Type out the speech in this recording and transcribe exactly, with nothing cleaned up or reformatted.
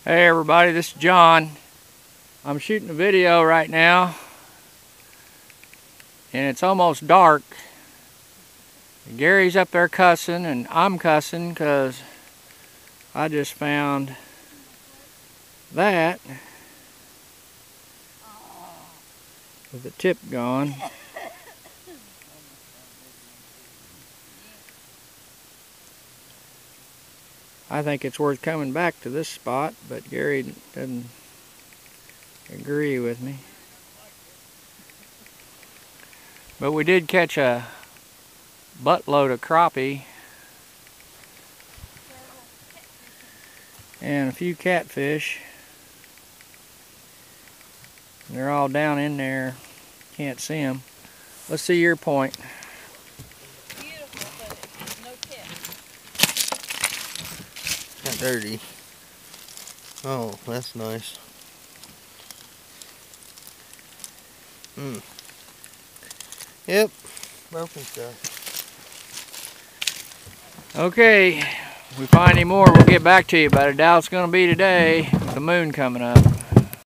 Hey everybody, this is John. I'm shooting a video right now and it's almost dark. Gary's up there cussing and I'm cussing because I just found that with the tip gone. I think it's worth coming back to this spot, but Gary doesn't agree with me. But we did catch a buttload of crappie and a few catfish. They're all down in there. Can't see them. Let's see your point. Not dirty. Oh, that's nice. Hmm. Yep. Broken stuff. Okay, if we find any more, we'll get back to you, but I doubt it's going to be today with the moon coming up.